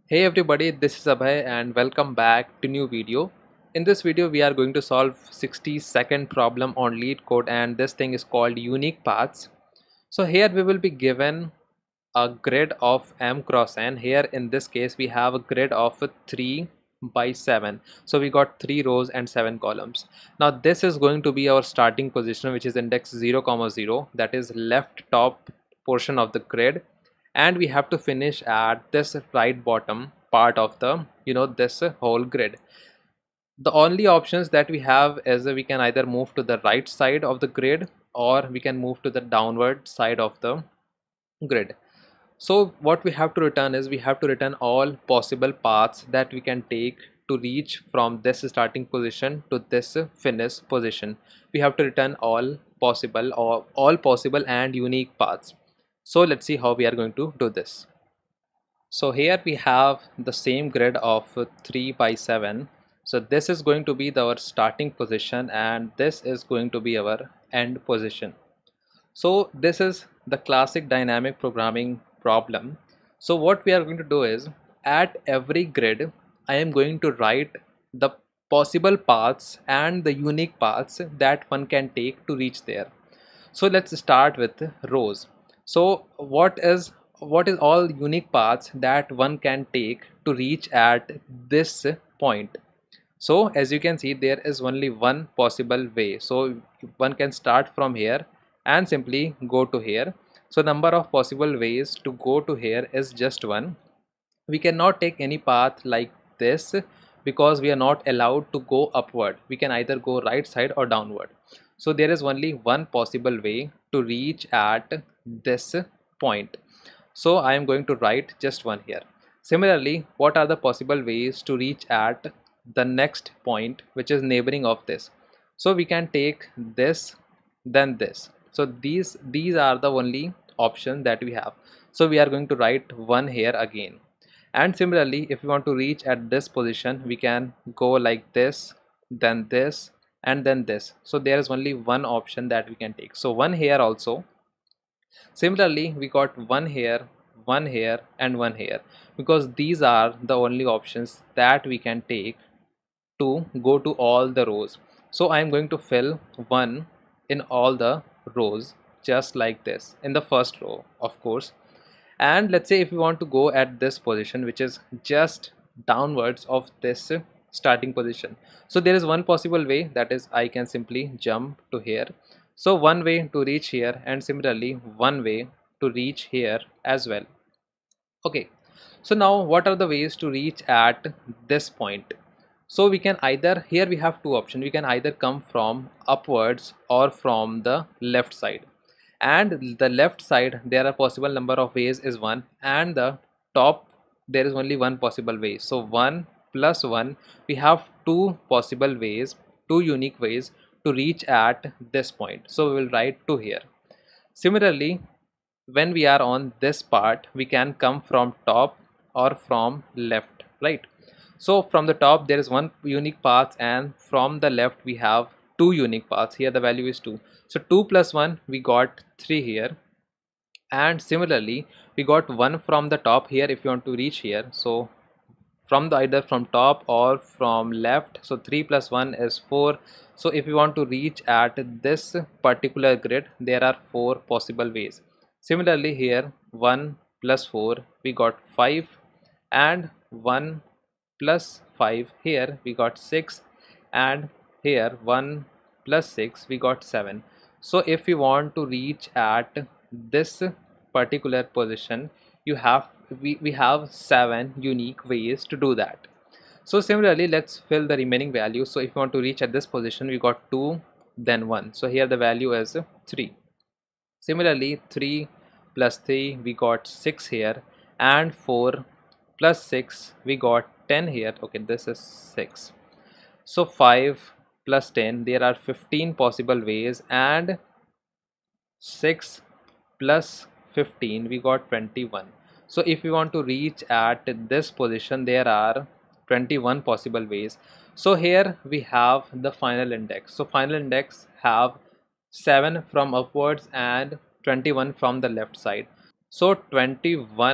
Hey everybody, this is Abhay and welcome back to new video. In this video we are going to solve 60-second problem on LeetCode, and this thing is called unique paths. So here we will be given a grid of m cross n. Here in this case we have a grid of 3 by 7. So we got 3 rows and 7 columns. Now this is going to be our starting position, which is index 0, 0, that is left top portion of the grid, and we have to finish at this right bottom part of the this whole grid. The only options that we have is we can either move to the right side of the grid or we can move to the downward side of the grid. So what we have to return is we have to return all possible paths that we can take to reach from this starting position to this finish position. We have to return all possible and unique paths. So let's see how we are going to do this. So here we have the same grid of 3 by 7. So this is going to be our starting position and this is going to be our end position. So this is the classic dynamic programming problem. So what we are going to do is, at every grid I am going to write the possible paths and the unique paths that one can take to reach there. So let's start with rows. So what is all unique paths that one can take to reach at this point? So as you can see, there is only one possible way. So one can start from here and simply go to here. So number of possible ways to go to here is just one. We cannot take any path like this because we are not allowed to go upward. We can either go right side or downward. So there is only one possible way to reach at this point. So I am going to write just one here. Similarly, what are the possible ways to reach at the next point, which is neighboring of this? So we can take this, then this. So these are the only options that we have. So we are going to write one here again. And similarly, if we want to reach at this position, we can go like this, then this, and then this. So there is only one option that we can take. So one here also. Similarly, we got one here, and one here, because these are the only options that we can take to go to all the rows. So I am going to fill one in all the rows just like this in the first row, of course. And let's say if we want to go at this position, which is just downwards of this starting position, so there is one possible way, that is I can simply jump to here. So one way to reach here, and similarly one way to reach here as well. Okay, so now what are the ways to reach at this point? So we can either, here we have two options, we can either come from upwards or from the left side. And the left side, there are possible number of ways is one, and the top there is only one possible way. So 1 plus 1, we have two possible ways, two unique ways to reach at this point. So we will write 2 here. Similarly, when we are on this part, we can come from top or from left, right? So from the top there is one unique path, and from the left we have two unique paths. Here the value is 2. So 2 plus 1, we got 3 here. And similarly, we got 1 from the top here if you want to reach here. So from the either from top or from left, so 3 plus 1 is 4. So if you want to reach at this particular grid, there are 4 possible ways. Similarly, here 1 plus 4, we got 5, and 1 plus 5, here we got 6, and here 1 plus 6, we got 7. So if you want to reach at this particular position, you have we have 7 unique ways to do that. So similarly, let's fill the remaining values. So if you want to reach at this position, we got 2, then 1. So here the value is 3. Similarly, 3 plus 3, we got 6 here, and 4 plus 6, we got 10 here. Okay, this is 6. So 5 plus 10, there are 15 possible ways, and 6 plus 15, we got 21. So if we want to reach at this position, there are 21 possible ways. So here we have the final index. So final index have 7 from upwards and 21 from the left side. So 21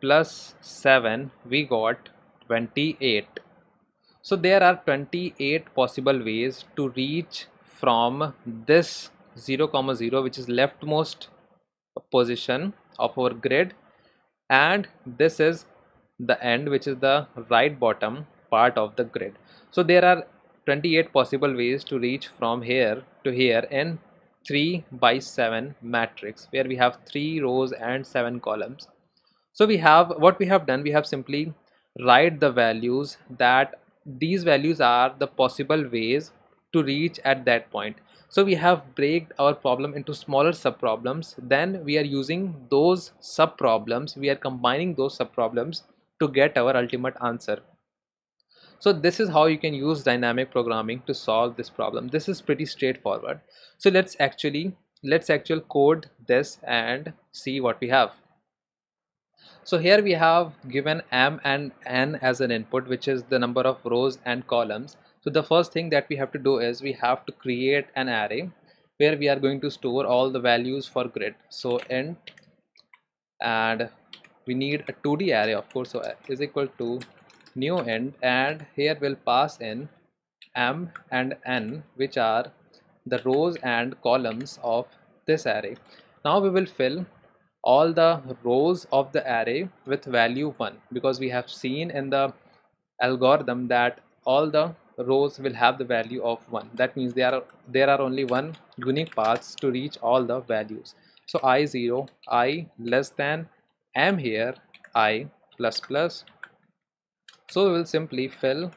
plus 7 we got 28. So there are 28 possible ways to reach from this 0 comma 0, which is leftmost position of our grid, and this is the end, which is the right bottom part of the grid. So there are 28 possible ways to reach from here to here in 3 by 7 matrix, where we have 3 rows and 7 columns. So we have, what we have done, we have simply write the values, that these values are the possible ways to reach at that point. So we have break our problem into smaller sub problems, then we are using those sub problems, we are combining those sub problems to get our ultimate answer. So this is how you can use dynamic programming to solve this problem. This is pretty straightforward. So let's actually code this and see what we have. So here we have given m and n as an input, which is the number of rows and columns. So the first thing that we have to do is we have to create an array where we are going to store all the values for grid. So int, and we need a 2D array, of course, so is equal to new int, and here we'll pass in m and n, which are the rows and columns of this array. Now we will fill all the rows of the array with value 1, because we have seen in the algorithm that all the rows will have the value of 1. That means there are only one unique paths to reach all the values. So I0, I less than m here, I plus plus. So we will simply fill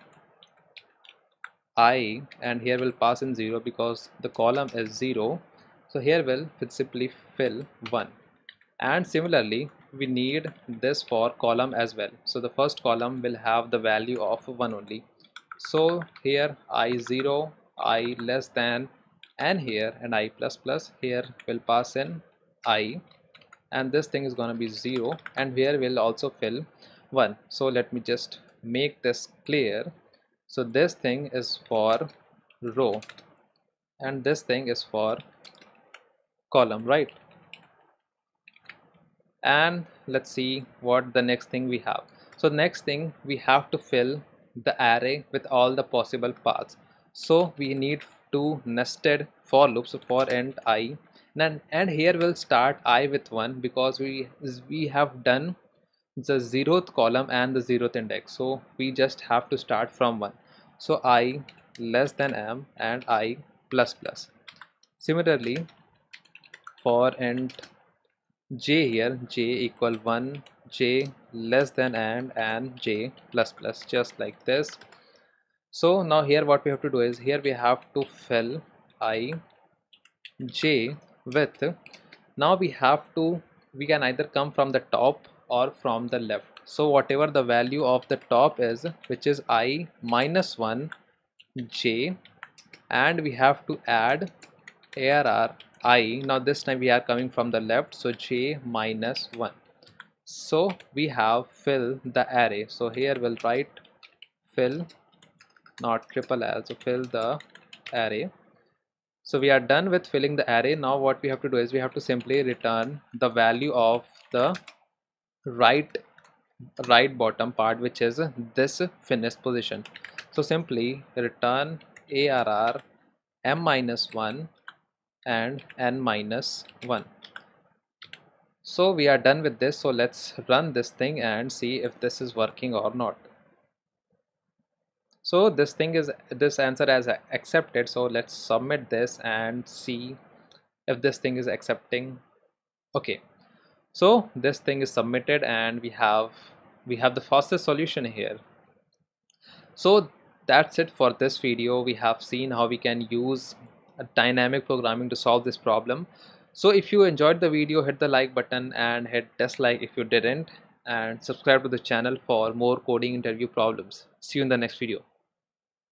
I, and here will pass in 0 because the column is 0. So here will simply fill 1. And similarly we need this for column as well. So the first column will have the value of 1 only. So here I0, I less than, and here, and I plus plus, here will pass in I, and this thing is going to be 0, and here will also fill 1. So let me just make this clear. So this thing is for row and this thing is for column, right? And let's see what the next thing we have. So next thing, we have to fill the array with all the possible paths. So we need two nested for loops. So for int I, and here we'll start I with 1 because we have done the 0th column and the 0th index, so we just have to start from 1. So I less than m and I plus plus. Similarly for int j, here j equal 1, j less than and j plus plus, just like this. So now here what we have to do is, here we have to fill I j with, now we can either come from the top or from the left. So whatever the value of the top is, which is I minus 1 j, and we have to add arr I. Now this time we are coming from the left, so j minus 1. So we have fill the array. So here we'll write fill, not triple L, so fill the array. So we are done with filling the array. Now what we have to do is we have to simply return the value of the right bottom part, which is this finished position. So simply return arr m minus 1 and n minus 1. So we are done with this. So let's run this thing and see if this is working or not. So this answer has accepted. So let's submit this and see if this thing is accepting. Okay, so this thing is submitted and we have the fastest solution here. So that's it for this video. We have seen how we can use dynamic programming to solve this problem. So if you enjoyed the video, hit the like button and hit dislike if you didn't, and subscribe to the channel for more coding interview problems. See you in the next video.